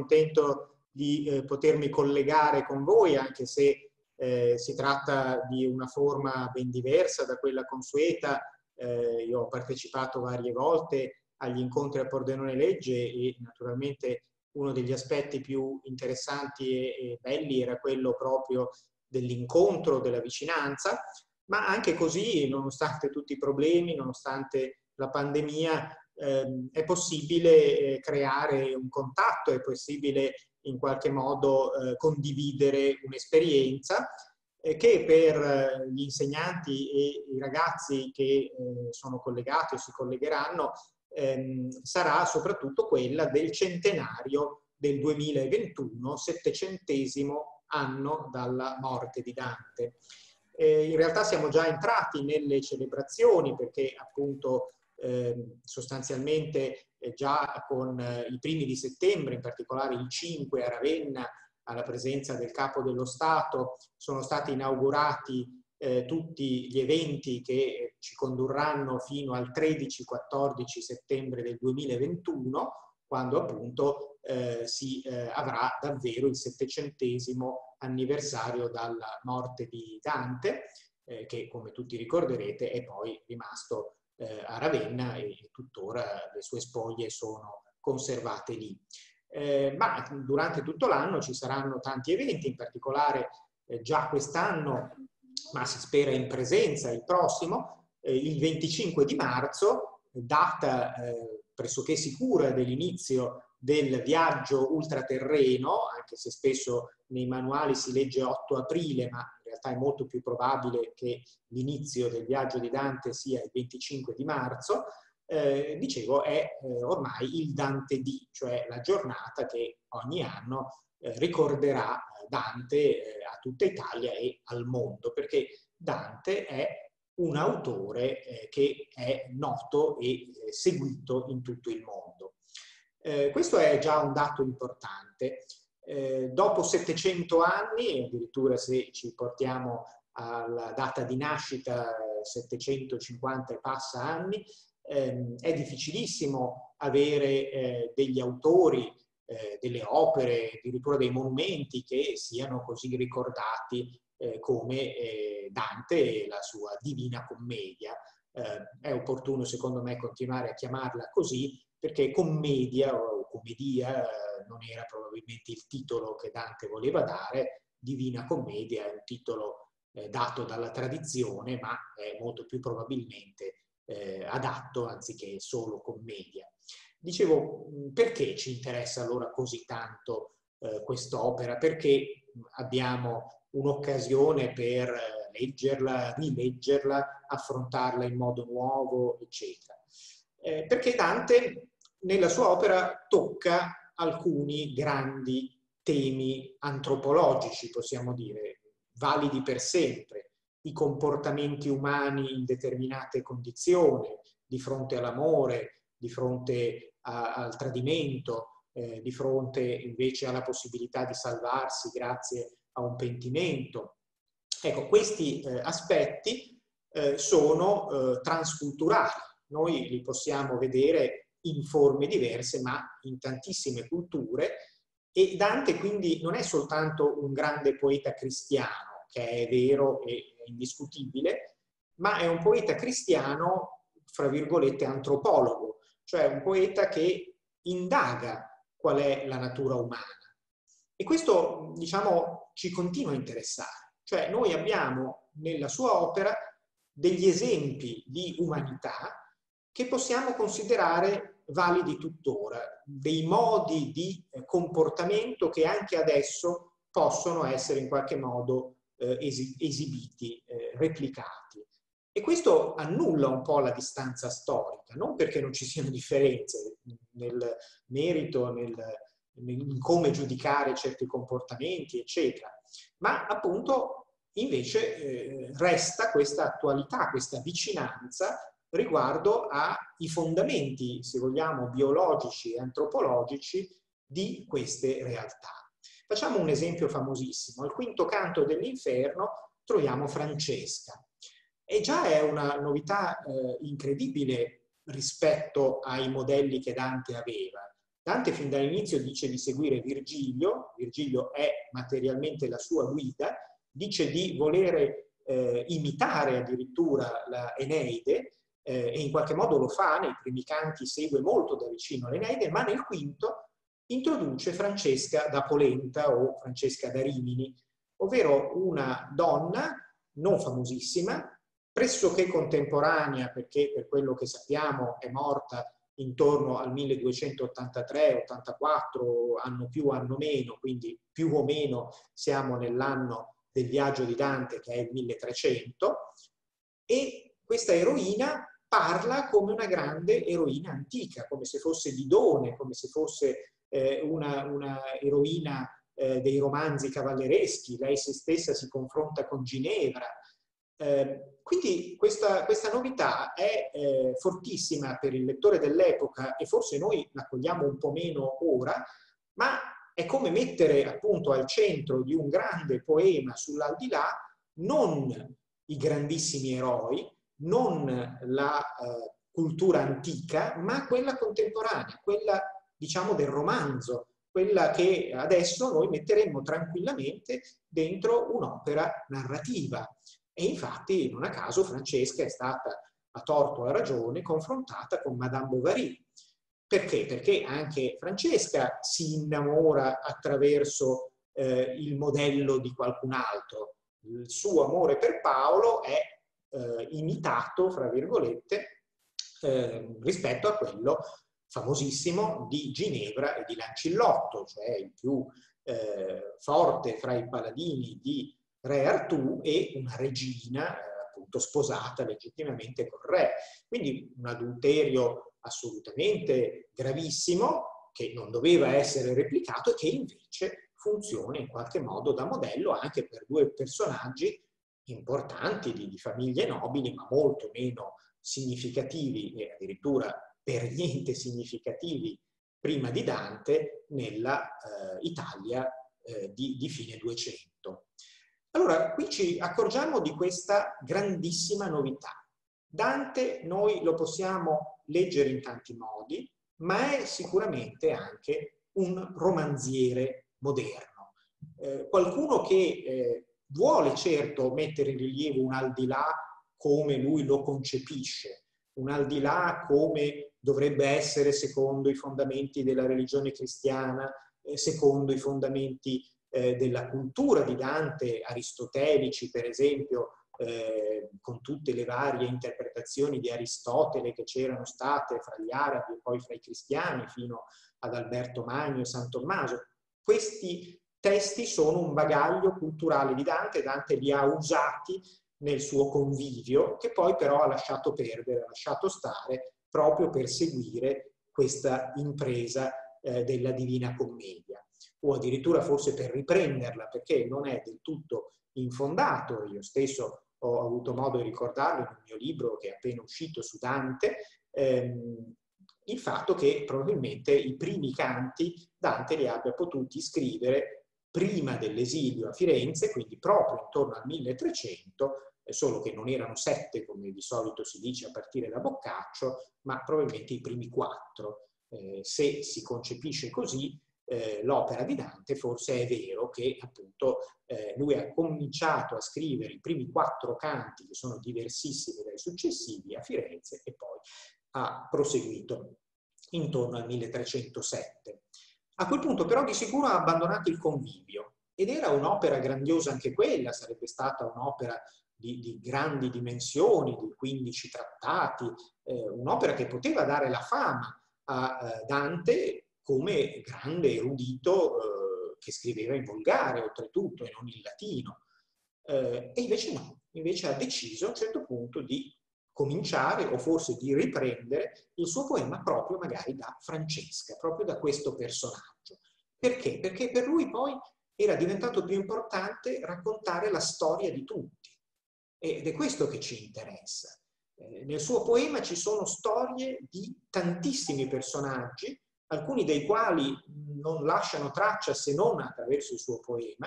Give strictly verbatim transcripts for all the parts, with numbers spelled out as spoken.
contento di eh, potermi collegare con voi, anche se eh, si tratta di una forma ben diversa da quella consueta. Eh, io ho partecipato varie volte agli incontri a Pordenone Legge e naturalmente uno degli aspetti più interessanti e, e belli era quello proprio dell'incontro, della vicinanza, ma anche così, nonostante tutti i problemi, nonostante la pandemia, ehm, è possibile eh, creare un contatto, è possibile in qualche modo eh, condividere un'esperienza eh, che per eh, gli insegnanti e i ragazzi che eh, sono collegati o si collegheranno ehm, sarà soprattutto quella del centenario del duemilaventuno, settecentesimo anno dalla morte di Dante. Eh, in realtà siamo già entrati nelle celebrazioni perché appunto eh, sostanzialmente eh, già con eh, i primi di settembre, in particolare il cinque a Ravenna, alla presenza del Capo dello Stato, sono stati inaugurati eh, tutti gli eventi che ci condurranno fino al tredici quattordici settembre del duemilaventuno, quando appunto eh, si eh, avrà davvero il settecentesimo anniversario dalla morte di Dante, eh, che come tutti ricorderete è poi rimasto eh, a Ravenna e tuttora le sue spoglie sono conservate lì. Eh, ma durante tutto l'anno ci saranno tanti eventi, in particolare eh, già quest'anno, ma si spera in presenza il prossimo, eh, il venticinque di marzo, data eh, pressoché sicura dell'inizio del viaggio ultraterreno, anche se spesso nei manuali si legge otto aprile, ma in realtà è molto più probabile che l'inizio del viaggio di Dante sia il venticinque di marzo, eh, dicevo è eh, ormai il Dante D, cioè la giornata che ogni anno eh, ricorderà Dante eh, a tutta Italia e al mondo, perché Dante è un autore eh, che è noto e eh, seguito in tutto il mondo. Eh, questo è già un dato importante. Eh, dopo settecento anni, addirittura se ci portiamo alla data di nascita, settecentocinquanta e passa anni, ehm, è difficilissimo avere eh, degli autori, eh, delle opere, addirittura dei monumenti che siano così ricordati eh, come eh, Dante e la sua Divina Commedia. Eh, è opportuno secondo me continuare a chiamarla così, perché commedia o commedia eh, non era probabilmente il titolo che Dante voleva dare. Divina Commedia è un titolo eh, dato dalla tradizione, ma è molto più probabilmente eh, adatto anziché solo commedia. Dicevo, perché ci interessa allora così tanto eh, quest'opera? Perché abbiamo un'occasione per leggerla, rileggerla, affrontarla in modo nuovo, eccetera. Eh, perché Dante nella sua opera tocca alcuni grandi temi antropologici, possiamo dire, validi per sempre: i comportamenti umani in determinate condizioni, di fronte all'amore, di fronte a, al tradimento, eh, di fronte invece alla possibilità di salvarsi grazie a un pentimento. Ecco, questi eh, aspetti eh, sono eh, transculturali. Noi li possiamo vedere in forme diverse, ma in tantissime culture, e Dante quindi non è soltanto un grande poeta cristiano, che è vero e indiscutibile, ma è un poeta cristiano, fra virgolette, antropologo, cioè un poeta che indaga qual è la natura umana. E questo, diciamo, ci continua a interessare. Cioè noi abbiamo nella sua opera degli esempi di umanità che possiamo considerare validi tuttora, dei modi di comportamento che anche adesso possono essere in qualche modo eh, esibiti, eh, replicati. E questo annulla un po' la distanza storica, non perché non ci siano differenze nel merito, nel, in come giudicare certi comportamenti, eccetera, ma appunto invece eh, resta questa attualità, questa vicinanza riguardo ai fondamenti, se vogliamo, biologici e antropologici di queste realtà. Facciamo un esempio famosissimo. Al quinto canto dell'Inferno troviamo Francesca. E già è una novità eh, incredibile rispetto ai modelli che Dante aveva. Dante fin dall'inizio dice di seguire Virgilio, Virgilio è materialmente la sua guida, dice di volere eh, imitare addirittura la Eneide, eh, e in qualche modo lo fa, nei primi canti segue molto da vicino l'Eneide, ma nel quinto introduce Francesca da Polenta o Francesca da Rimini, ovvero una donna non famosissima, pressoché contemporanea, perché per quello che sappiamo è morta intorno al milleduecentottantatré ottantaquattro, anno più, anno meno, quindi più o meno siamo nell'anno del viaggio di Dante, che è il milletrecento, e questa eroina parla come una grande eroina antica, come se fosse Didone, come se fosse eh, una, una eroina eh, dei romanzi cavallereschi. Lei se stessa si confronta con Ginevra. Eh, quindi questa, questa novità è eh, fortissima per il lettore dell'epoca, e forse noi la cogliamo un po' meno ora, ma è come mettere appunto al centro di un grande poema sull'aldilà non i grandissimi eroi, non la eh, cultura antica, ma quella contemporanea, quella diciamo del romanzo, quella che adesso noi metteremmo tranquillamente dentro un'opera narrativa. E infatti, non a caso, Francesca è stata, a torto o a ragione, confrontata con Madame Bovary. Perché? Perché anche Francesca si innamora attraverso eh, il modello di qualcun altro. Il suo amore per Paolo è eh, imitato, fra virgolette, eh, rispetto a quello famosissimo di Ginevra e di Lancillotto, cioè il più eh, forte fra i paladini di Re Artù e una regina eh, appunto sposata legittimamente col re. Quindi un adulterio assolutamente gravissimo, che non doveva essere replicato e che invece funziona in qualche modo da modello anche per due personaggi importanti di, di famiglie nobili, ma molto meno significativi e addirittura per niente significativi prima di Dante nella eh, Italia eh, di, di fine duecento. Allora, qui ci accorgiamo di questa grandissima novità. Dante noi lo possiamo leggere in tanti modi, ma è sicuramente anche un romanziere moderno. Eh, qualcuno che eh, vuole certo mettere in rilievo un aldilà come lui lo concepisce, un aldilà come dovrebbe essere secondo i fondamenti della religione cristiana, eh, secondo i fondamenti eh, della cultura di Dante, aristotelici per esempio, eh, con tutte le varie interpretazioni di Aristotele che c'erano state fra gli arabi e poi fra i cristiani fino ad Alberto Magno e San Tommaso. Questi testi sono un bagaglio culturale di Dante, Dante li ha usati nel suo convivio, che poi però ha lasciato perdere, ha lasciato stare, proprio per seguire questa impresa eh, della Divina Commedia, o addirittura forse per riprenderla, perché non è del tutto infondato. Io stesso ho avuto modo di ricordarlo nel mio libro che è appena uscito su Dante, ehm, il fatto che probabilmente i primi canti Dante li abbia potuti scrivere prima dell'esilio a Firenze, quindi proprio intorno al milletrecento, solo che non erano sette, come di solito si dice a partire da Boccaccio, ma probabilmente i primi quattro. Eh, se si concepisce così eh, l'opera di Dante, forse è vero che appunto eh, lui ha cominciato a scrivere i primi quattro canti, che sono diversissimi dai successivi, a Firenze, e poi ha proseguito intorno al milletrecentosette. A quel punto però di sicuro ha abbandonato il convivio, ed era un'opera grandiosa anche quella, sarebbe stata un'opera di, di grandi dimensioni, di quindici trattati, eh, un'opera che poteva dare la fama a eh, Dante come grande erudito eh, che scriveva in volgare oltretutto e non in latino. Eh, e invece no, invece ha deciso a un certo punto di cominciare o forse di riprendere il suo poema proprio magari da Francesca, proprio da questo personaggio. Perché? Perché per lui poi era diventato più importante raccontare la storia di tutti. Ed è questo che ci interessa. Eh, nel suo poema ci sono storie di tantissimi personaggi, alcuni dei quali non lasciano traccia se non attraverso il suo poema,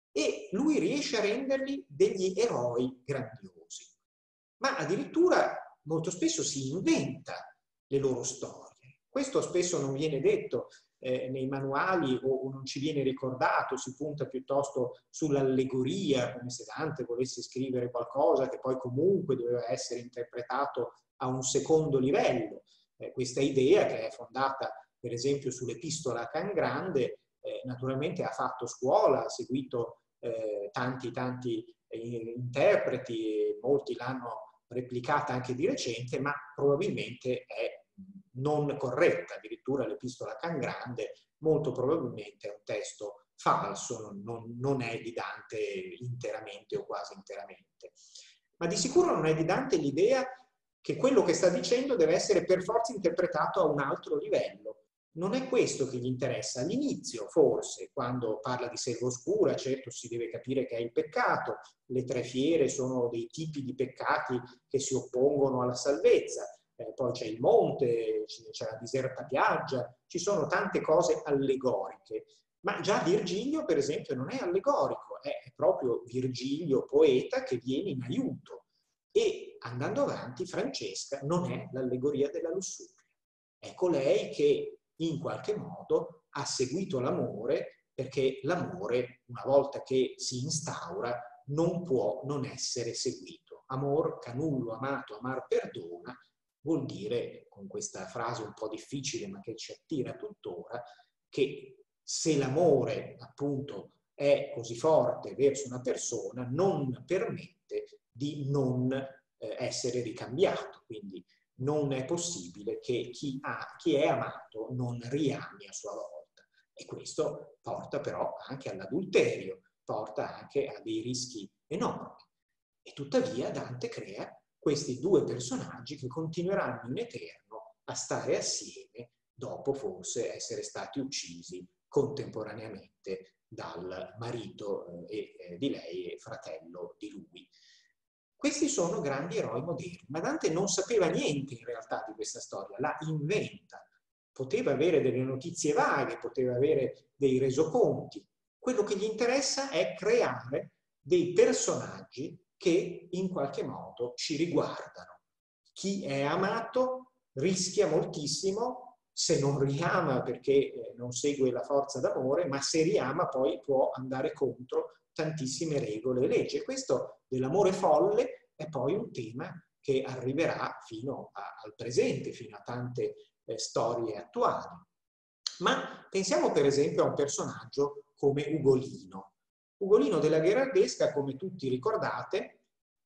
e lui riesce a renderli degli eroi grandiosi. Ma addirittura molto spesso si inventa le loro storie. Questo spesso non viene detto eh, nei manuali o, o non ci viene ricordato, si punta piuttosto sull'allegoria, come se Dante volesse scrivere qualcosa che poi comunque doveva essere interpretato a un secondo livello. Eh, questa idea, che è fondata per esempio sull'Epistola a Can Grande, eh, naturalmente ha fatto scuola, ha seguito eh, tanti tanti eh, interpreti, molti l'hanno replicata anche di recente, ma probabilmente è non corretta. Addirittura l'Epistola a Can Grande molto probabilmente è un testo falso, non, non è di Dante interamente o quasi interamente. Ma di sicuro non è di Dante l'idea che quello che sta dicendo deve essere per forza interpretato a un altro livello. Non è questo che gli interessa. All'inizio, forse, quando parla di selva oscura, certo si deve capire che è il peccato, le tre fiere sono dei tipi di peccati che si oppongono alla salvezza, eh, poi c'è il monte, c'è la diserta piaggia, ci sono tante cose allegoriche. Ma già Virgilio, per esempio, non è allegorico, è proprio Virgilio, poeta, che viene in aiuto. E andando avanti, Francesca non è l'allegoria della lussuria. È colei che in qualche modo ha seguito l'amore, perché l'amore, una volta che si instaura, non può non essere seguito. Amor, canullo, amato, amar perdona, vuol dire, con questa frase un po' difficile ma che ci attira tuttora, che se l'amore appunto è così forte verso una persona, non permette di non eh, essere ricambiato. Quindi non è possibile che chi, ha, chi è amato non riami a sua volta. E questo porta però anche all'adulterio, porta anche a dei rischi enormi. E tuttavia Dante crea questi due personaggi che continueranno in eterno a stare assieme dopo forse essere stati uccisi contemporaneamente dal marito eh, eh, di lei e fratello di lui. Questi sono grandi eroi moderni, ma Dante non sapeva niente in realtà di questa storia, la inventa. Poteva avere delle notizie vaghe, poteva avere dei resoconti. Quello che gli interessa è creare dei personaggi che in qualche modo ci riguardano. Chi è amato rischia moltissimo se non riama perché non segue la forza d'amore, ma se riama poi può andare contro tantissime regole e leggi. E questo dell'amore folle è poi un tema che arriverà fino a, al presente, fino a tante eh, storie attuali. Ma pensiamo per esempio a un personaggio come Ugolino. Ugolino della Gherardesca, come tutti ricordate,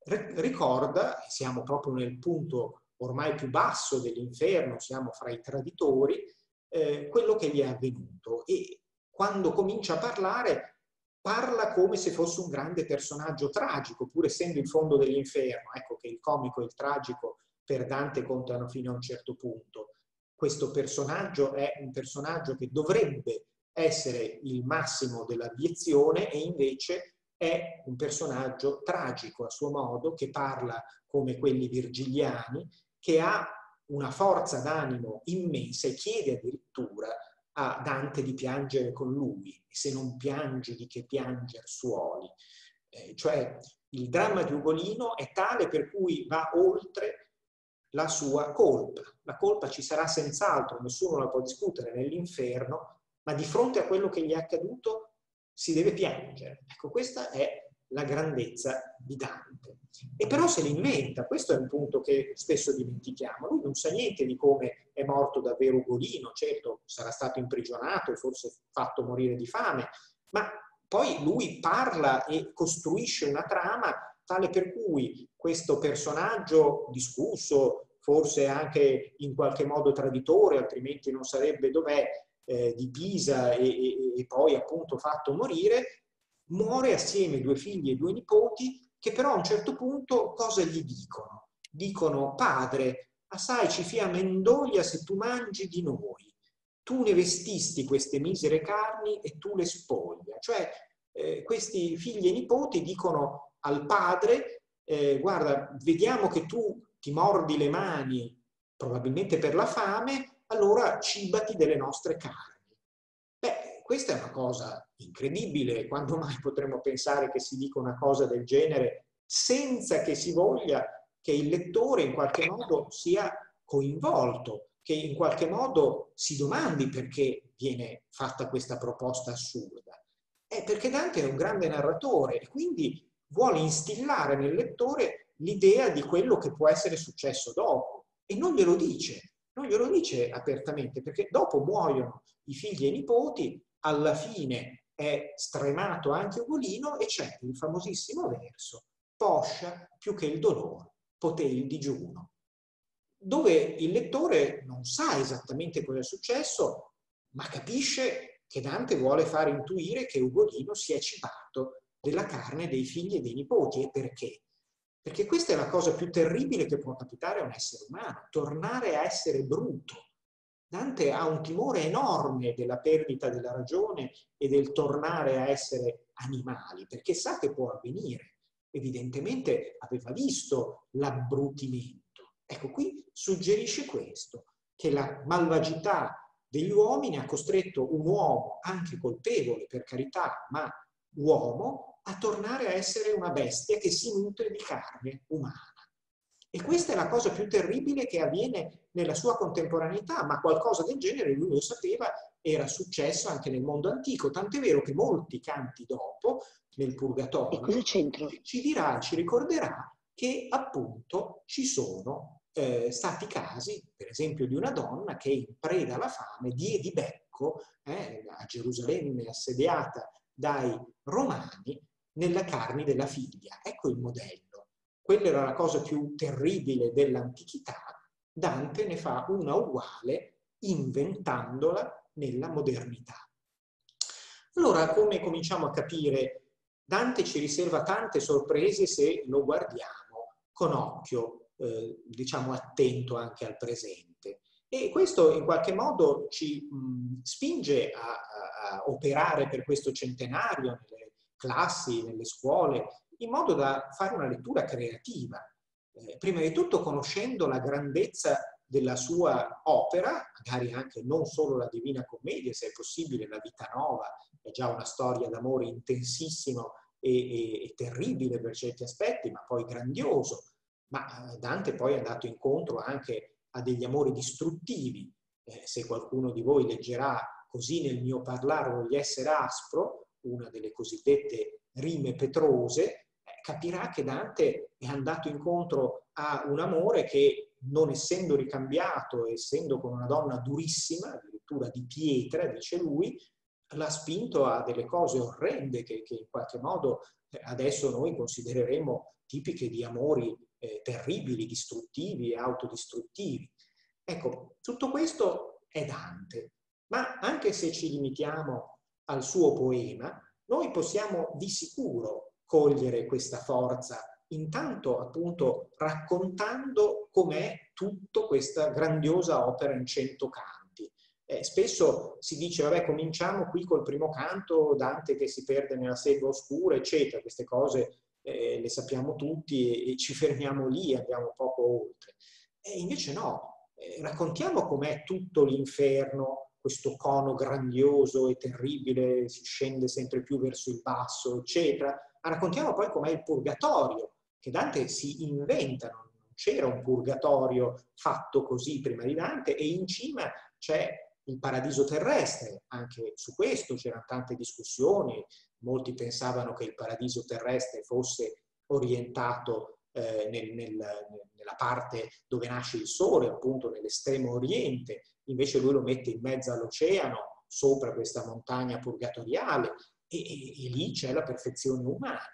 ricorda, siamo proprio nel punto ormai più basso dell'inferno, siamo fra i traditori, eh, quello che gli è avvenuto. E quando comincia a parlare, parla come se fosse un grande personaggio tragico, pur essendo il fondo dell'inferno. Ecco che il comico e il tragico per Dante contano fino a un certo punto. Questo personaggio è un personaggio che dovrebbe essere il massimo dell'abiezione e invece è un personaggio tragico a suo modo, che parla come quelli virgiliani, che ha una forza d'animo immensa e chiede addirittura a Dante di piangere con lui, e se non piangi di che pianger suoli. Eh, cioè il dramma di Ugolino è tale per cui va oltre la sua colpa. La colpa ci sarà senz'altro, nessuno la può discutere nell'inferno, ma di fronte a quello che gli è accaduto si deve piangere. Ecco, questa è la grandezza di Dante. E però se l'inventa, questo è un punto che spesso dimentichiamo. Lui non sa niente di come è morto davvero Ugolino, certo sarà stato imprigionato e forse fatto morire di fame, ma poi lui parla e costruisce una trama tale per cui questo personaggio discusso, forse anche in qualche modo traditore, altrimenti non sarebbe dov'è, eh, di Pisa e, e, e poi appunto fatto morire, muore assieme due figli e due nipoti che però a un certo punto cosa gli dicono? Dicono: padre, assai ci fia mendoglia se tu mangi di noi. Tu ne vestisti queste misere carni e tu le spoglia. Cioè eh, questi figli e nipoti dicono al padre: eh, guarda, vediamo che tu ti mordi le mani probabilmente per la fame, allora cibati delle nostre carni. Beh, questa è una cosa incredibile. Quando mai potremmo pensare che si dica una cosa del genere senza che si voglia che il lettore in qualche modo sia coinvolto che in qualche modo si domandi perché viene fatta questa proposta assurda. È perché Dante è un grande narratore e quindi vuole instillare nel lettore l'idea di quello che può essere successo dopo. E non glielo dice, non glielo dice apertamente, perché dopo muoiono i figli e i nipoti, alla fine è stremato anche Ugolino e c'è il famosissimo verso: poscia più che il dolore, poté il digiuno, dove il lettore non sa esattamente cosa è successo, ma capisce che Dante vuole far intuire che Ugolino si è cibato della carne dei figli e dei nipoti. E perché? Perché questa è la cosa più terribile che può capitare a un essere umano, tornare a essere bruto. Dante ha un timore enorme della perdita della ragione e del tornare a essere animali, perché sa che può avvenire. Evidentemente aveva visto l'abbrutimento. Ecco, qui suggerisce questo, che la malvagità degli uomini ha costretto un uomo, anche colpevole per carità, ma uomo, a tornare a essere una bestia che si nutre di carne umana. E questa è la cosa più terribile che avviene nella sua contemporaneità, ma qualcosa del genere lui lo sapeva, era successo anche nel mondo antico, tant'è vero che molti canti dopo, nel Purgatorio, E cosa c'entro? ci dirà, ci ricorderà che appunto ci sono eh, stati casi, per esempio di una donna che in preda alla fame diede di becco eh, a Gerusalemme assediata dai Romani nella carne della figlia. Ecco il modello. Quella era la cosa più terribile dell'antichità. Dante ne fa una uguale inventandola nella modernità. Allora, come cominciamo a capire, Dante ci riserva tante sorprese se lo guardiamo con occhio, eh, diciamo, attento anche al presente. E questo in qualche modo ci mh, spinge a, a, a operare per questo centenario nelle classi, nelle scuole, in modo da fare una lettura creativa. Eh, prima di tutto conoscendo la grandezza della sua opera, magari anche non solo la Divina Commedia, se è possibile la Vita Nova, è già una storia d'amore intensissimo e, e, e terribile per certi aspetti, ma poi grandioso. Ma Dante poi è andato incontro anche a degli amori distruttivi. Eh, se qualcuno di voi leggerà Così nel mio parlare voglio essere aspro, una delle cosiddette rime petrose, eh, capirà che Dante è andato incontro a un amore che, non essendo ricambiato, essendo con una donna durissima, addirittura di pietra, dice lui, l'ha spinto a delle cose orrende che, che in qualche modo adesso noi considereremo tipiche di amori eh, terribili, distruttivi e autodistruttivi. Ecco, tutto questo è Dante, ma anche se ci limitiamo al suo poema, noi possiamo di sicuro cogliere questa forza, intanto appunto raccontando com'è tutta questa grandiosa opera in cento canti. Eh, spesso si dice, vabbè, cominciamo qui col primo canto, Dante che si perde nella selva oscura, eccetera. Queste cose eh, le sappiamo tutti e, e ci fermiamo lì, andiamo poco oltre. E invece no, eh, raccontiamo com'è tutto l'inferno, questo cono grandioso e terribile, si scende sempre più verso il basso, eccetera. Ma raccontiamo poi com'è il purgatorio, che Dante si inventa, non c'era un purgatorio fatto così prima di Dante, e in cima c'è il paradiso terrestre. Anche su questo c'erano tante discussioni, molti pensavano che il paradiso terrestre fosse orientato eh, nel, nel, nella parte dove nasce il sole, appunto nell'estremo oriente, invece lui lo mette in mezzo all'oceano, sopra questa montagna purgatoriale, e, e, e lì c'è la perfezione umana.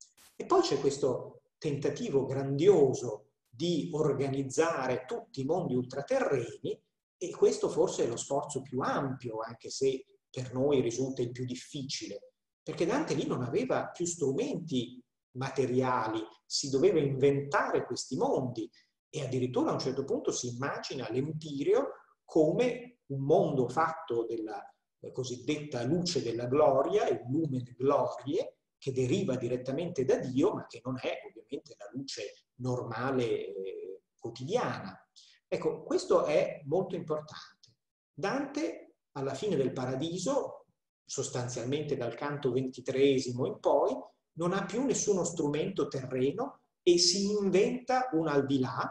E poi c'è questo tentativo grandioso di organizzare tutti i mondi ultraterreni, e questo forse è lo sforzo più ampio, anche se per noi risulta il più difficile, perché Dante lì non aveva più strumenti materiali, si doveva inventare questi mondi, e addirittura a un certo punto si immagina l'Empireo come un mondo fatto della cosiddetta luce della gloria, il lumen glorie, che deriva direttamente da Dio, ma che non è ovviamente la luce normale eh, quotidiana. Ecco, questo è molto importante. Dante, alla fine del Paradiso, sostanzialmente dal canto ventitreesimo in poi, non ha più nessuno strumento terreno e si inventa un al di là,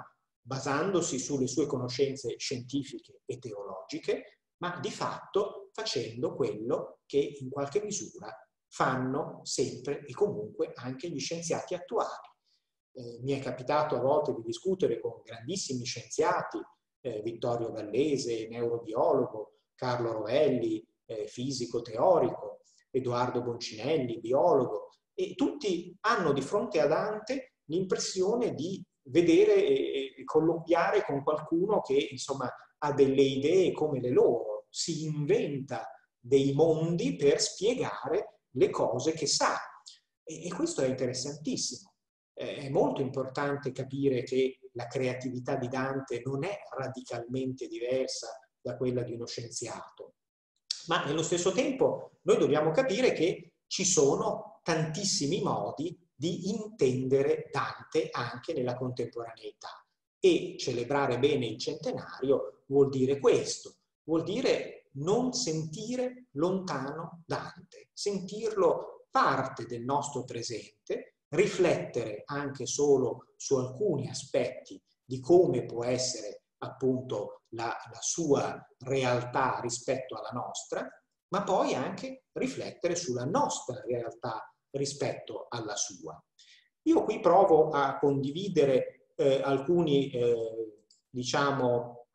basandosi sulle sue conoscenze scientifiche e teologiche, ma di fatto facendo quello che in qualche misura fanno sempre e comunque anche gli scienziati attuali. Eh, mi è capitato a volte di discutere con grandissimi scienziati, eh, Vittorio Gallese, neurobiologo, Carlo Rovelli, eh, fisico teorico, Edoardo Boncinelli, biologo, e tutti hanno di fronte a Dante l'impressione di vedere e, e colloquiare con qualcuno che insomma ha delle idee come le loro, si inventa dei mondi per spiegare le cose che sa. E, e questo è interessantissimo. È molto importante capire che la creatività di Dante non è radicalmente diversa da quella di uno scienziato, ma nello stesso tempo noi dobbiamo capire che ci sono tantissimi modi di intendere Dante anche nella contemporaneità, e celebrare bene il centenario vuol dire questo, vuol dire non sentire lontano Dante, sentirlo parte del nostro presente, riflettere anche solo su alcuni aspetti di come può essere appunto la, la sua realtà rispetto alla nostra, ma poi anche riflettere sulla nostra realtà rispetto alla sua. Io qui provo a condividere eh, alcuni, eh, diciamo,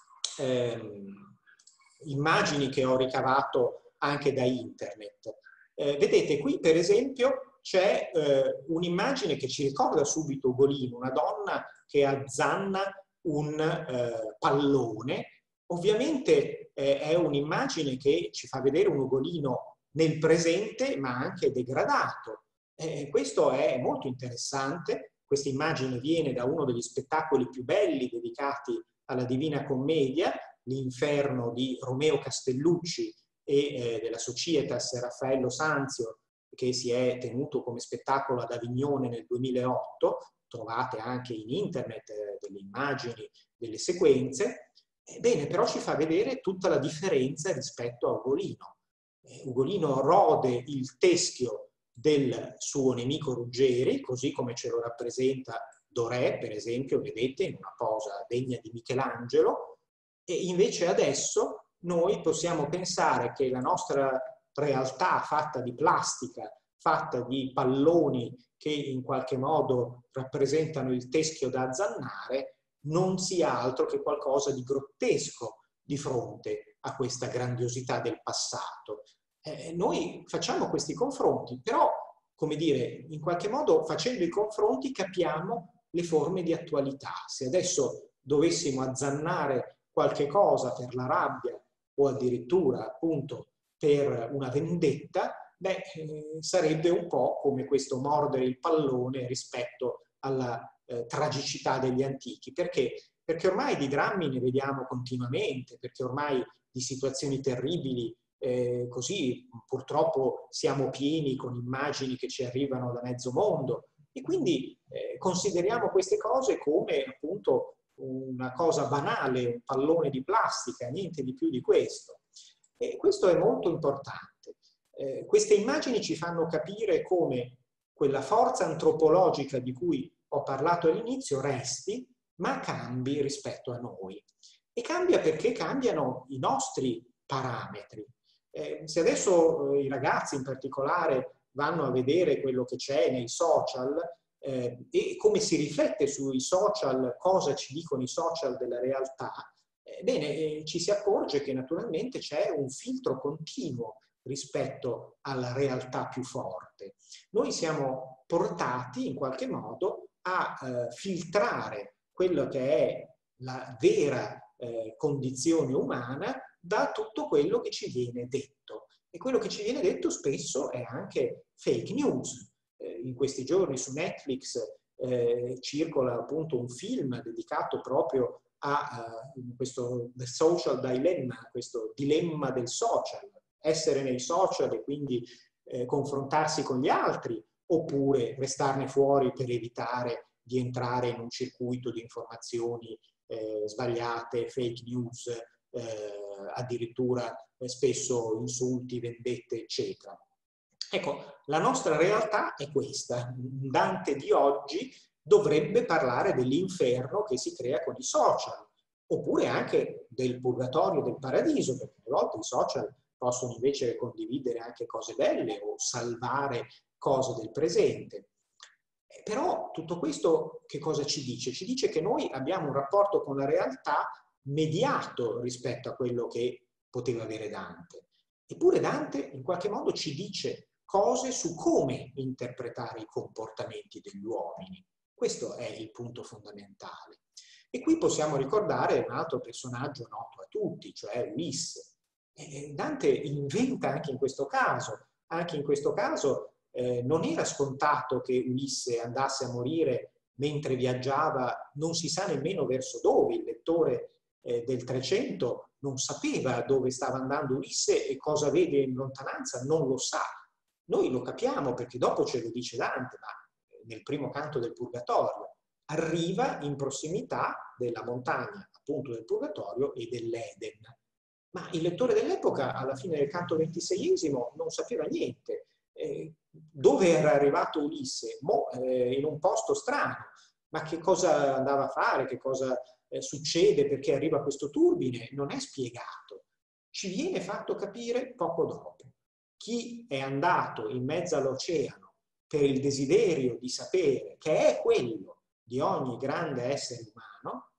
eh, immagini che ho ricavato anche da internet. Eh, vedete qui per esempio c'è eh, un'immagine che ci ricorda subito Ugolino, una donna che azzanna un eh, pallone. Ovviamente eh, è un'immagine che ci fa vedere un Ugolino nel presente, ma anche degradato. Eh, questo è molto interessante. Questa immagine viene da uno degli spettacoli più belli dedicati alla Divina Commedia, l'Inferno di Romeo Castellucci e eh, della Societas Raffaello Sanzio, che si è tenuto come spettacolo ad Avignone nel duemilaotto. Trovate anche in internet eh, delle immagini, delle sequenze. Ebbene, però ci fa vedere tutta la differenza rispetto a Ugolino. Eh, Ugolino rode il teschio del suo nemico Ruggeri, così come ce lo rappresenta Dorè, per esempio, vedete, in una posa degna di Michelangelo, e invece adesso noi possiamo pensare che la nostra realtà fatta di plastica, fatta di palloni che in qualche modo rappresentano il teschio da azzannare, non sia altro che qualcosa di grottesco di fronte a questa grandiosità del passato. Eh, noi facciamo questi confronti, però, come dire, in qualche modo facendo i confronti capiamo le forme di attualità. Se adesso dovessimo azzannare qualche cosa per la rabbia o addirittura appunto per una vendetta, beh, eh, sarebbe un po' come questo mordere il pallone rispetto alla eh, tragicità degli antichi. Perché? Perché ormai di drammi ne vediamo continuamente, perché ormai di situazioni terribili eh, così purtroppo siamo pieni con immagini che ci arrivano da mezzo mondo, e quindi eh, consideriamo queste cose come appunto una cosa banale, un pallone di plastica, niente di più di questo. E questo è molto importante. Eh, queste immagini ci fanno capire come quella forza antropologica di cui ho parlato all'inizio resti, ma cambi rispetto a noi. E cambia perché cambiano i nostri parametri. Eh, se adesso eh, i ragazzi in particolare vanno a vedere quello che c'è nei social eh, e come si riflette sui social, cosa ci dicono i social della realtà, Bene, eh, ci si accorge che naturalmente c'è un filtro continuo rispetto alla realtà più forte. Noi siamo portati in qualche modo a eh, filtrare quello che è la vera eh, condizione umana da tutto quello che ci viene detto. E quello che ci viene detto spesso è anche fake news. Eh, in questi giorni su Netflix eh, circola appunto un film dedicato proprio a uh, questo the social dilemma, questo dilemma del social, essere nei social e quindi eh, confrontarsi con gli altri, oppure restarne fuori per evitare di entrare in un circuito di informazioni eh, sbagliate, fake news, eh, addirittura eh, spesso insulti, vendette, eccetera. Ecco, la nostra realtà è questa. Dante di oggi dovrebbe parlare dell'inferno che si crea con i social, oppure anche del purgatorio, del paradiso, perché a volte i social possono invece condividere anche cose belle o salvare cose del presente. Però tutto questo che cosa ci dice? Ci dice che noi abbiamo un rapporto con la realtà mediato rispetto a quello che poteva avere Dante. Eppure Dante in qualche modo ci dice cose su come interpretare i comportamenti degli uomini. Questo è il punto fondamentale. E qui possiamo ricordare un altro personaggio noto a tutti, cioè Ulisse. E Dante inventa anche in questo caso, anche in questo caso eh, non era scontato che Ulisse andasse a morire mentre viaggiava, non si sa nemmeno verso dove. Il lettore eh, del trecento non sapeva dove stava andando Ulisse e cosa vede in lontananza, non lo sa. Noi lo capiamo perché dopo ce lo dice Dante, ma nel primo canto del Purgatorio, arriva in prossimità della montagna, appunto del Purgatorio e dell'Eden. Ma il lettore dell'epoca, alla fine del canto ventiseiesimo, non sapeva niente. Eh, dove era arrivato Ulisse? Mo, eh, in un posto strano. Ma che cosa andava a fare? Che cosa eh, succede? Perché arriva questo turbine? Non è spiegato. Ci viene fatto capire poco dopo. Chi è andato in mezzo all'oceano per il desiderio di sapere, che è quello di ogni grande essere umano,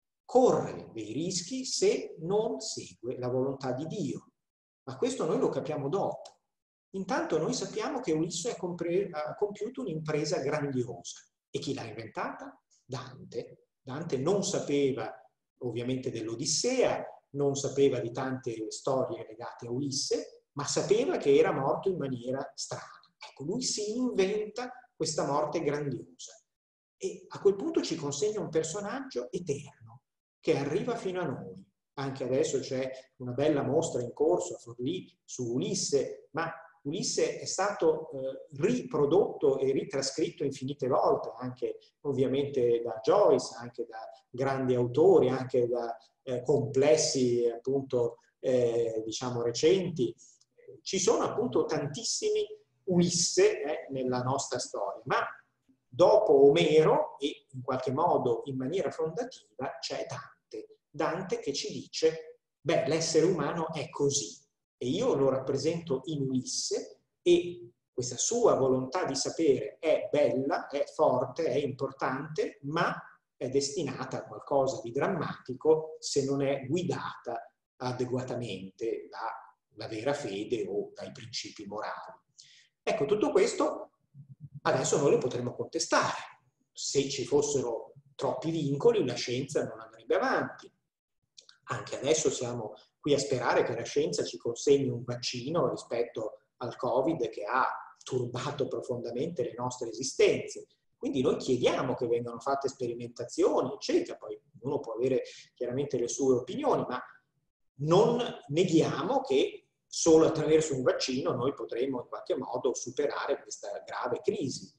corre dei rischi se non segue la volontà di Dio. Ma questo noi lo capiamo dopo. Intanto noi sappiamo che Ulisse ha compiuto un'impresa grandiosa. E chi l'ha inventata? Dante. Dante non sapeva ovviamente dell'Odissea, non sapeva di tante storie legate a Ulisse, ma sapeva che era morto in maniera strana. Ecco, lui si inventa questa morte grandiosa. E a quel punto ci consegna un personaggio eterno, che arriva fino a noi. Anche adesso c'è una bella mostra in corso a Forlì su Ulisse, ma Ulisse è stato eh, riprodotto e ritrascritto infinite volte, anche ovviamente da Joyce, anche da grandi autori, anche da eh, complessi appunto eh, diciamo recenti. Ci sono appunto tantissimi Ulisse eh, nella nostra storia, ma dopo Omero e in qualche modo in maniera fondativa c'è Dante. Dante che ci dice, beh, l'essere umano è così e io lo rappresento in Ulisse e questa sua volontà di sapere è bella, è forte, è importante, ma è destinata a qualcosa di drammatico se non è guidata adeguatamente dalla vera fede o dai principi morali. Ecco, tutto questo adesso noi lo potremmo contestare. Se ci fossero troppi vincoli, la scienza non andrebbe avanti. Anche adesso siamo qui a sperare che la scienza ci consegni un vaccino rispetto al Covid che ha turbato profondamente le nostre esistenze. Quindi noi chiediamo che vengano fatte sperimentazioni, eccetera. Poi uno può avere chiaramente le sue opinioni, ma non neghiamo che solo attraverso un vaccino noi potremo in qualche modo superare questa grave crisi.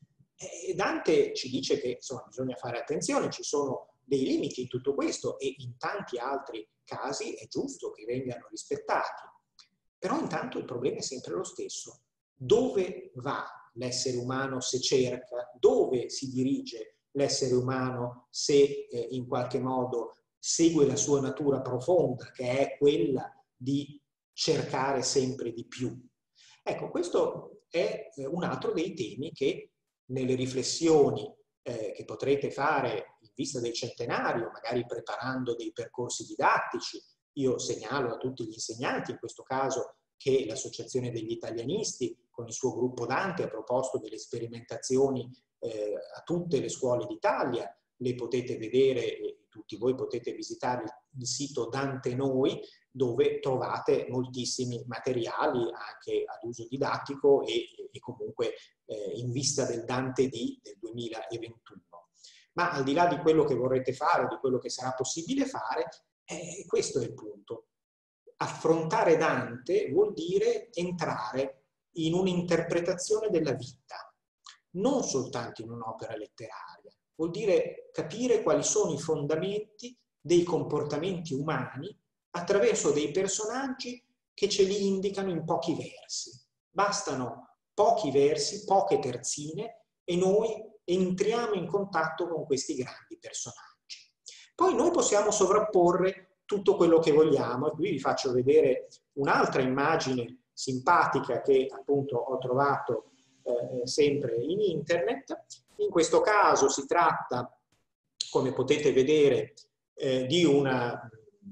E Dante ci dice che insomma, bisogna fare attenzione, ci sono dei limiti in tutto questo e in tanti altri casi è giusto che vengano rispettati. Però intanto il problema è sempre lo stesso. Dove va l'essere umano se cerca? Dove si dirige l'essere umano se eh, in qualche modo segue la sua natura profonda, che è quella di cercare sempre di più? Ecco, questo è eh, un altro dei temi che nelle riflessioni eh, che potrete fare in vista del centenario, magari preparando dei percorsi didattici, io segnalo a tutti gli insegnanti, in questo caso, che l'Associazione degli Italianisti, con il suo gruppo Dante, ha proposto delle sperimentazioni eh, a tutte le scuole d'Italia. Le potete vedere e tutti voi potete visitare il sito Dante Noi, dove trovate moltissimi materiali anche ad uso didattico e, e comunque eh, in vista del Dante D del duemilaventuno. Ma al di là di quello che vorrete fare, di quello che sarà possibile fare, eh, questo è il punto. Affrontare Dante vuol dire entrare in un'interpretazione della vita, non soltanto in un'opera letteraria. Vuol dire capire quali sono i fondamenti dei comportamenti umani attraverso dei personaggi che ce li indicano in pochi versi. Bastano pochi versi, poche terzine, e noi entriamo in contatto con questi grandi personaggi. Poi noi possiamo sovrapporre tutto quello che vogliamo, e qui vi faccio vedere un'altra immagine simpatica che appunto ho trovato eh, sempre in internet. In questo caso si tratta, come potete vedere, eh, di una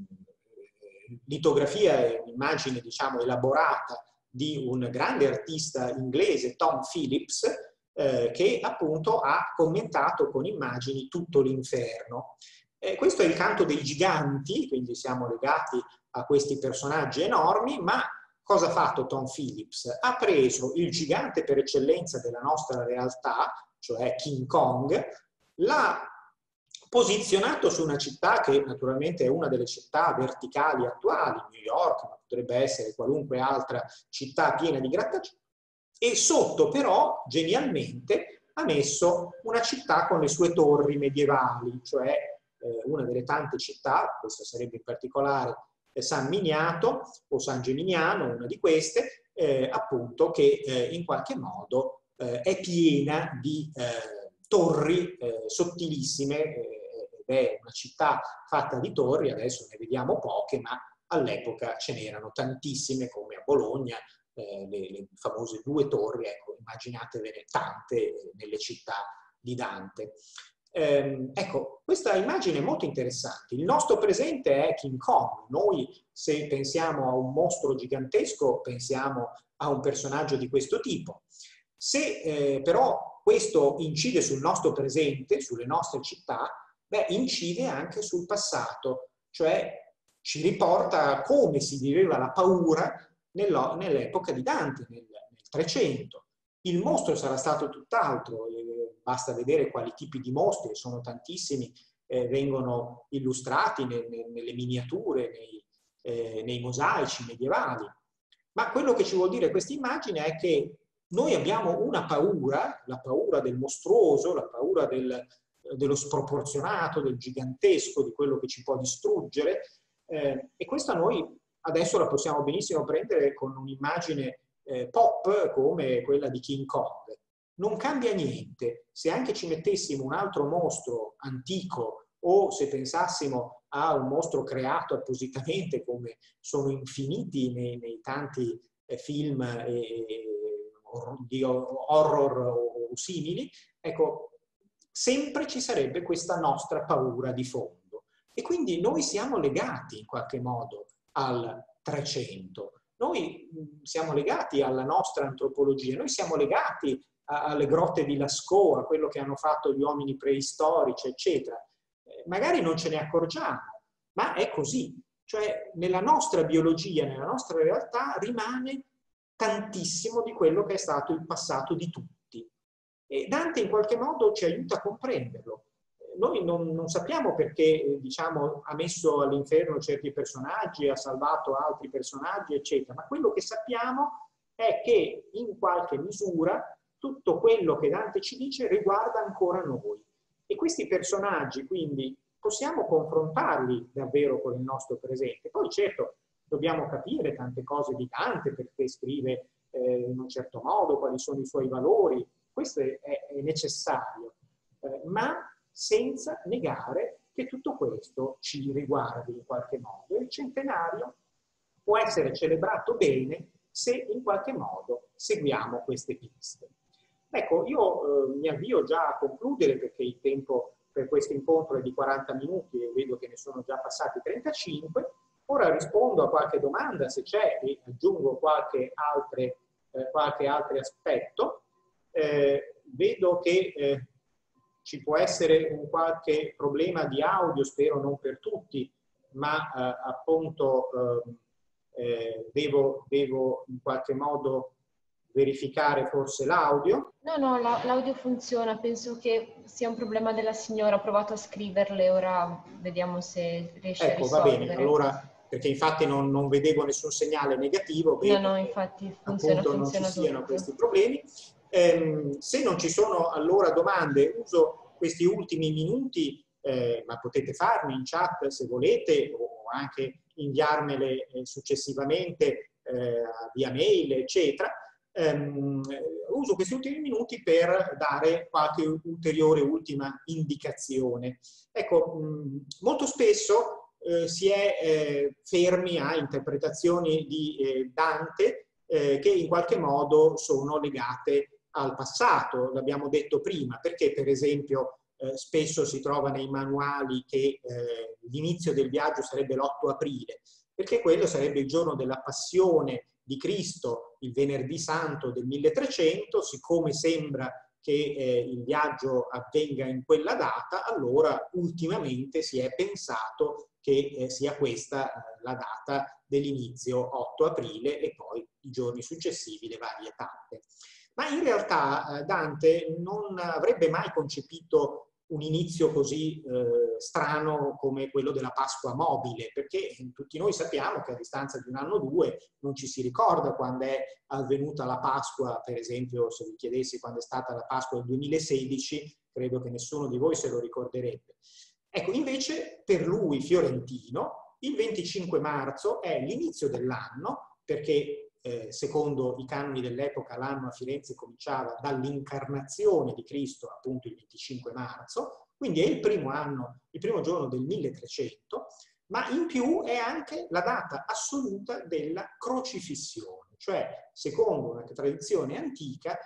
litografia, un'immagine diciamo elaborata di un grande artista inglese, Tom Phillips, eh, che appunto ha commentato con immagini tutto l'inferno. Eh, questo è il canto dei giganti, quindi siamo legati a questi personaggi enormi, ma cosa ha fatto Tom Phillips? Ha preso il gigante per eccellenza della nostra realtà, cioè King Kong, l'ha posizionato su una città che naturalmente è una delle città verticali attuali, New York, ma potrebbe essere qualunque altra città piena di grattacieli, e sotto però, genialmente, ha messo una città con le sue torri medievali, cioè eh, una delle tante città, questa sarebbe in particolare eh, San Miniato o San Gimignano, una di queste, eh, appunto, che eh, in qualche modo eh, è piena di eh, torri eh, sottilissime, eh, ed è una città fatta di torri, adesso ne vediamo poche, ma all'epoca ce n'erano tantissime, come a Bologna, eh, le, le famose due torri, ecco, immaginatevene tante eh, nelle città di Dante. Eh, ecco, questa immagine è molto interessante. Il nostro presente è King Kong. Noi, se pensiamo a un mostro gigantesco, pensiamo a un personaggio di questo tipo. Se eh, però questo incide sul nostro presente, sulle nostre città, beh, incide anche sul passato, cioè ci riporta a come si viveva la paura nell'epoca di Dante, nel, nel trecento. Il mostro sarà stato tutt'altro, eh, basta vedere quali tipi di mostri, sono tantissimi, eh, vengono illustrati ne, ne, nelle miniature, nei, eh, nei mosaici medievali. Ma quello che ci vuol dire questa immagine è che noi abbiamo una paura, la paura del mostruoso, la paura del, dello sproporzionato, del gigantesco, di quello che ci può distruggere, eh, e questa noi adesso la possiamo benissimo prendere con un'immagine eh, pop come quella di King Kong. Non cambia niente, se anche ci mettessimo un altro mostro antico o se pensassimo a un mostro creato appositamente, come sono infiniti nei, nei tanti eh, film eh, di horror o simili, ecco, sempre ci sarebbe questa nostra paura di fondo. E quindi noi siamo legati in qualche modo al trecento. Noi siamo legati alla nostra antropologia, noi siamo legati a, alle grotte di Lascaux, a quello che hanno fatto gli uomini preistorici, eccetera. Eh, magari non ce ne accorgiamo, ma è così. Cioè, nella nostra biologia, nella nostra realtà, rimane tantissimo di quello che è stato il passato di tutti. E Dante in qualche modo ci aiuta a comprenderlo. Noi non, non sappiamo perché, diciamo, ha messo all'inferno certi personaggi, ha salvato altri personaggi, eccetera, ma quello che sappiamo è che in qualche misura tutto quello che Dante ci dice riguarda ancora noi. E questi personaggi, quindi, possiamo confrontarli davvero con il nostro presente. Poi, certo, dobbiamo capire tante cose di Dante, perché scrive eh, in un certo modo, quali sono i suoi valori. Questo è, è necessario, eh, ma senza negare che tutto questo ci riguardi in qualche modo. Il centenario può essere celebrato bene se in qualche modo seguiamo queste piste. Ecco, io eh, mi avvio già a concludere perché il tempo per questo incontro è di quaranta minuti e vedo che ne sono già passati trentacinque. Ora rispondo a qualche domanda se c'è e aggiungo qualche, altre, eh, qualche altro aspetto. Eh, vedo che eh, ci può essere un qualche problema di audio, spero non per tutti, ma eh, appunto eh, eh, devo, devo in qualche modo verificare forse l'audio. No, no, l'audio funziona, penso che sia un problema della signora, ho provato a scriverle, ora vediamo se riesce ecco, a risolvere. Va bene, allora, perché infatti non, non vedevo nessun segnale negativo, vedo no, no, che infatti funziona, appunto non funziona ci siano tutto. questi problemi. Eh, se non ci sono allora domande, uso questi ultimi minuti, eh, ma potete farmi in chat se volete o anche inviarmele eh, successivamente eh, via mail, eccetera, ehm, uso questi ultimi minuti per dare qualche ulteriore ultima indicazione. Ecco, mh, molto spesso eh, si è eh, fermi a interpretazioni di eh, Dante eh, che in qualche modo sono legate al passato, l'abbiamo detto prima, perché per esempio eh, spesso si trova nei manuali che eh, l'inizio del viaggio sarebbe l'otto aprile, perché quello sarebbe il giorno della passione di Cristo, il venerdì santo del milletrecento. Siccome sembra che eh, il viaggio avvenga in quella data, allora ultimamente si è pensato che eh, sia questa eh, la data dell'inizio, otto aprile, e poi i giorni successivi le varie tappe. Ma in realtà eh, Dante non avrebbe mai concepito un inizio così eh, strano come quello della Pasqua mobile, perché tutti noi sappiamo che a distanza di un anno o due non ci si ricorda quando è avvenuta la Pasqua. Per esempio, se vi chiedessi quando è stata la Pasqua del duemilasedici, credo che nessuno di voi se lo ricorderebbe. Ecco, invece per lui, fiorentino, il venticinque marzo è l'inizio dell'anno, perché eh, secondo i canoni dell'epoca l'anno a Firenze cominciava dall'incarnazione di Cristo, appunto il venticinque marzo, quindi è il primo anno, il primo giorno del milletrecento, ma in più è anche la data assoluta della crocifissione, cioè secondo una tradizione antica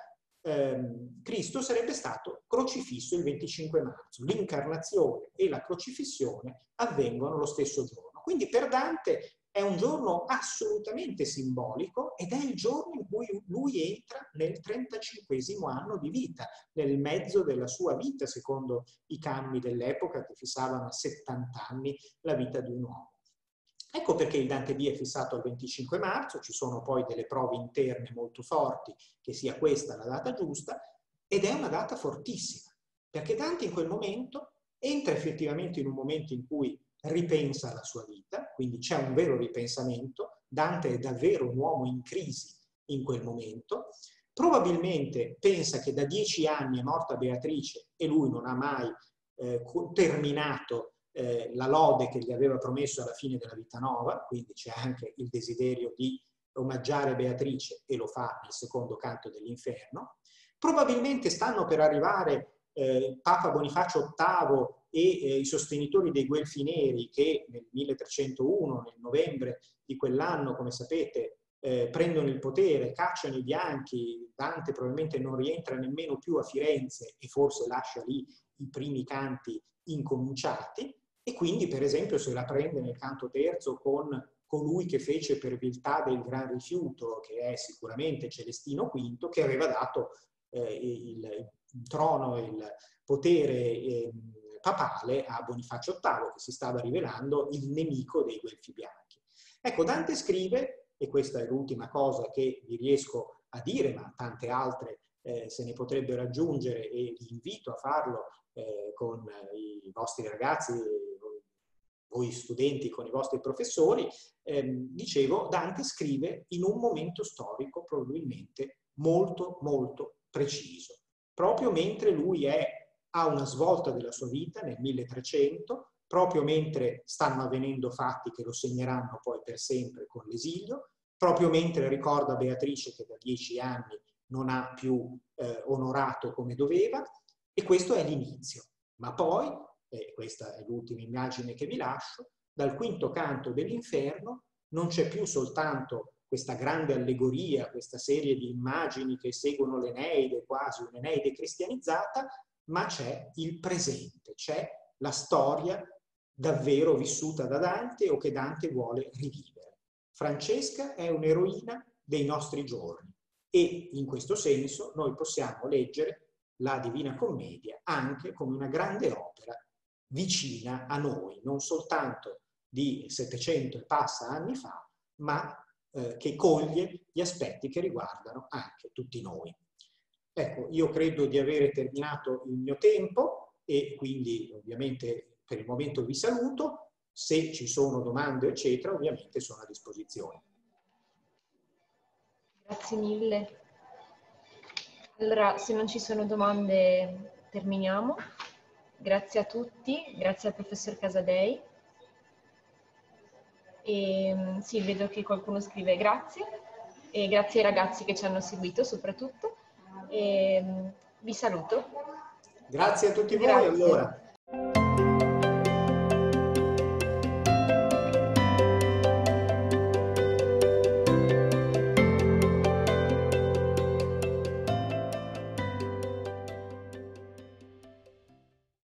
ehm, Cristo sarebbe stato crocifisso il venticinque marzo. L'incarnazione e la crocifissione avvengono lo stesso giorno. Quindi per Dante è un giorno assolutamente simbolico ed è il giorno in cui lui entra nel trentacinquesimo anno di vita, nel mezzo della sua vita, secondo i canoni dell'epoca che fissavano a settanta anni la vita di un uomo. Ecco perché il Dante D è fissato al venticinque marzo, ci sono poi delle prove interne molto forti che sia questa la data giusta, ed è una data fortissima, perché Dante in quel momento entra effettivamente in un momento in cui ripensa alla sua vita, quindi c'è un vero ripensamento. Dante è davvero un uomo in crisi in quel momento, probabilmente pensa che da dieci anni è morta Beatrice e lui non ha mai eh, terminato eh, la lode che gli aveva promesso alla fine della vita nova, quindi c'è anche il desiderio di omaggiare Beatrice e lo fa nel secondo canto dell'Inferno. Probabilmente stanno per arrivare eh, Papa Bonifacio ottavo e eh, i sostenitori dei Guelfi Neri che nel milletrecentouno, nel novembre di quell'anno, come sapete, eh, prendono il potere, cacciano i bianchi. Dante probabilmente non rientra nemmeno più a Firenze e forse lascia lì i primi canti incominciati, e quindi per esempio se la prende nel canto terzo con colui che fece per viltà del gran rifiuto, che è sicuramente Celestino quinto, che aveva dato eh, il, il trono e il potere eh, papale a Bonifacio ottavo, che si stava rivelando il nemico dei Guelfi bianchi. Ecco, Dante scrive, e questa è l'ultima cosa che vi riesco a dire, ma tante altre eh, se ne potrebbero aggiungere e vi invito a farlo eh, con i vostri ragazzi, voi studenti con i vostri professori. Ehm, dicevo, Dante scrive in un momento storico probabilmente molto molto preciso, proprio mentre lui è a una svolta della sua vita nel milletrecento, proprio mentre stanno avvenendo fatti che lo segneranno poi per sempre con l'esilio, proprio mentre ricorda Beatrice che da dieci anni non ha più eh, onorato come doveva, e questo è l'inizio. Ma poi, e questa è l'ultima immagine che vi lascio, dal quinto canto dell'Inferno non c'è più soltanto questa grande allegoria, questa serie di immagini che seguono l'Eneide, quasi un'Eneide cristianizzata, ma c'è il presente, c'è la storia davvero vissuta da Dante o che Dante vuole rivivere. Francesca è un'eroina dei nostri giorni e in questo senso noi possiamo leggere la Divina Commedia anche come una grande opera vicina a noi, non soltanto di settecento e passa anni fa, ma eh, che coglie gli aspetti che riguardano anche tutti noi. Ecco, io credo di avere terminato il mio tempo e quindi ovviamente per il momento vi saluto. Se ci sono domande eccetera, ovviamente sono a disposizione. Grazie mille. Allora, se non ci sono domande, terminiamo. Grazie a tutti, grazie al professor Casadei. E sì, vedo che qualcuno scrive grazie. e grazie ai ragazzi che ci hanno seguito soprattutto. E vi saluto. Grazie a tutti voi Grazie. allora.